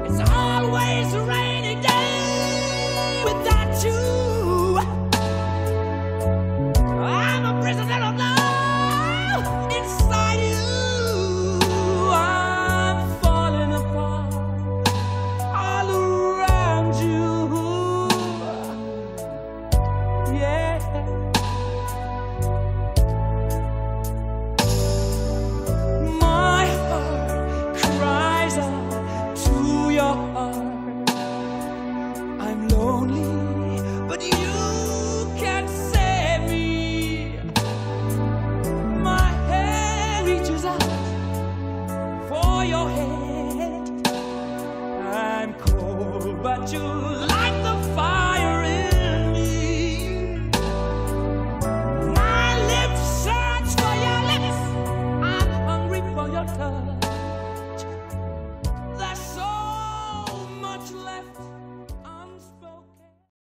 It's always a rainy day without you. I'm a prisoner of love inside you. I'm falling apart all around you. Yeah. My heart cries out to your heart. I'm lonely, but you can save me. My hand reaches out for your head. I'm cold, but you